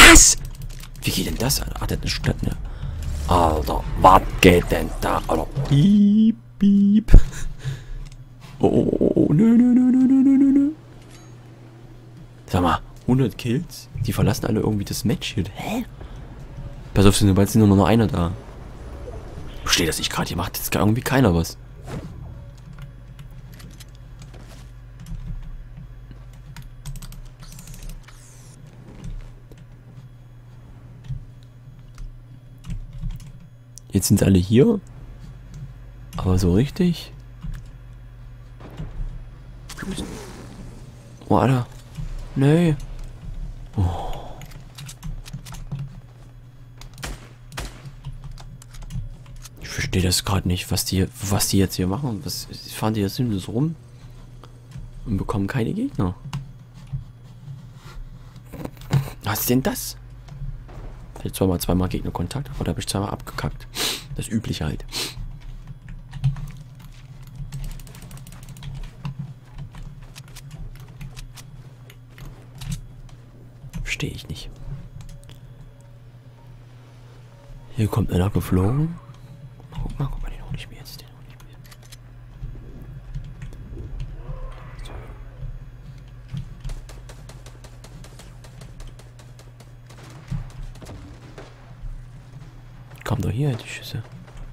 Was? Wie geht denn das, Alter? Ah, der hat eine Stadt, ne? Alter, was geht denn da, Alter? Piep, piep. Oh, nö, nö, nö, nö, nö, nö, nö. Sag mal, 100 Kills? Die verlassen alle irgendwie das Match hier. Hä? Pass auf, bald sind nur noch einer da. Verstehe das nicht gerade, hier macht jetzt irgendwie keiner was. Jetzt sind alle hier. Aber so richtig. Oh, Alter. Nee. Oh. Ich verstehe das gerade nicht, was die jetzt hier machen. Was fahren die jetzt sinnlos rum? Und bekommen keine Gegner. Was ist denn das? Ich hatte zweimal Gegnerkontakt, aber da habe ich zweimal abgekackt. Das Übliche halt. Verstehe ich nicht. Hier kommt einer geflogen. Guck mal, den hole ich mir jetzt. Kommt doch hier, die Schüsse.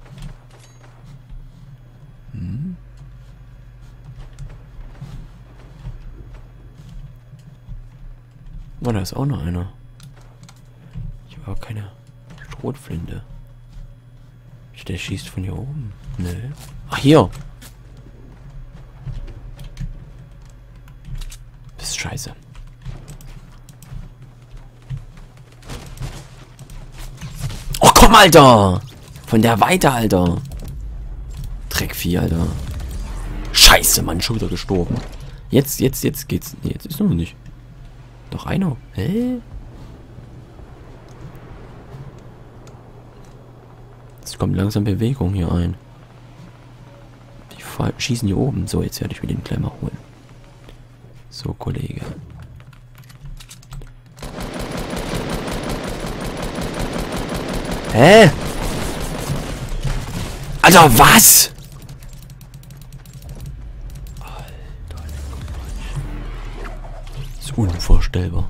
Oh, da ist auch noch einer. Ich habe aber keine Schrotflinte. Der schießt von hier oben. Nö. Ach, hier. Das ist scheiße. Oh, komm, Alter! Von der Weite, Alter. Dreckvieh, Alter. Scheiße, Mann, schon wieder gestorben. Jetzt geht's. Nee, jetzt ist noch nicht. Doch einer. Hä? Es kommt langsam Bewegung hier ein. Die schießen hier oben. So, jetzt werde ich mir den gleich mal holen. So, Kollege. Hä? Alter, was? Alter, das ist unvorstellbar.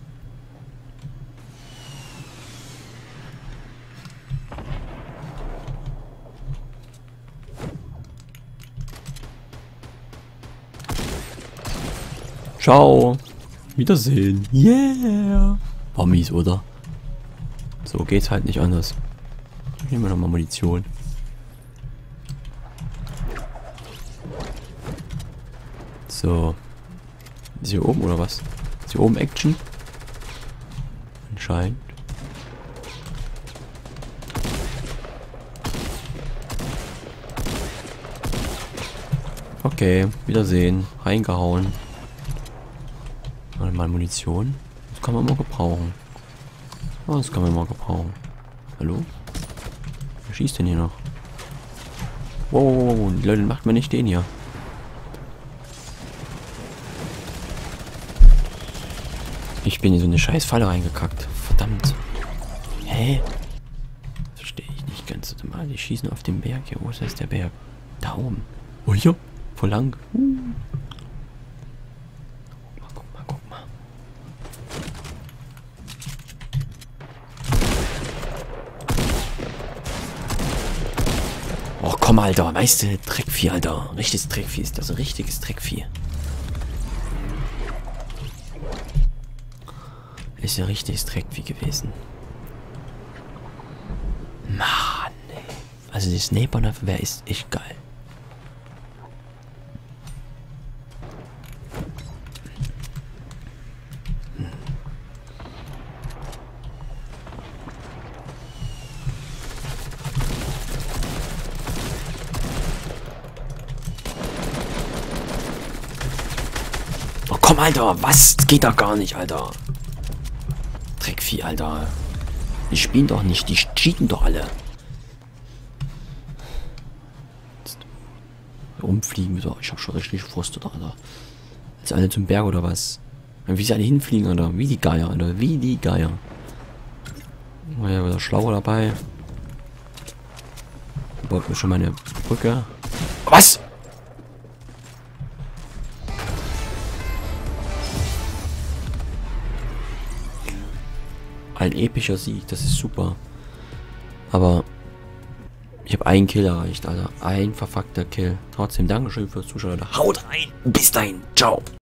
Ciao. Wiedersehen. Yeah. War mies, oder? So geht's halt nicht anders. Nehmen wir nochmal Munition. So. Ist hier oben oder was? Ist hier oben Action? Anscheinend. Okay, Wiedersehen. Reingehauen. Mal Munition. Das kann man mal gebrauchen. Oh, das kann man mal gebrauchen. Hallo? Wer schießt denn hier noch? Wow, die Leute, macht mir nicht den hier. Ich bin in so eine scheiß Falle reingekackt. Verdammt. Hä? Verstehe ich nicht ganz. Mal, die schießen auf den Berg hier. Wo ist das der Berg? Da oben. Oh, hier. Voll lang. Guck mal. Oh, komm, Alter. Weißt du, Dreckvieh, Alter. Richtiges Dreckvieh ist das. Ein richtiges Dreckvieh. Ist ja richtiges Dreckvieh gewesen. Mann, ey. Also die Sniper-Waffe ist echt geil. Oh komm, Alter, was? Das geht doch gar nicht, Alter. Dreckvieh, Alter. Die spielen doch nicht, die cheaten doch alle. Rumfliegen, so. Ich hab schon richtig Frust, Alter. Jetzt alle zum Berg oder was? Wie sie alle hinfliegen, Alter. Wie die Geier, Alter. Wie die Geier. Oh ja, wieder Schlauer dabei. Baut mir schon meine Brücke. Was? Ein epischer Sieg, das ist super. Aber ich habe einen Kill erreicht, Alter. Ein verfuckter Kill. Trotzdem Dankeschön fürs Zuschauen, Leute. Haut rein. Bis dahin. Ciao.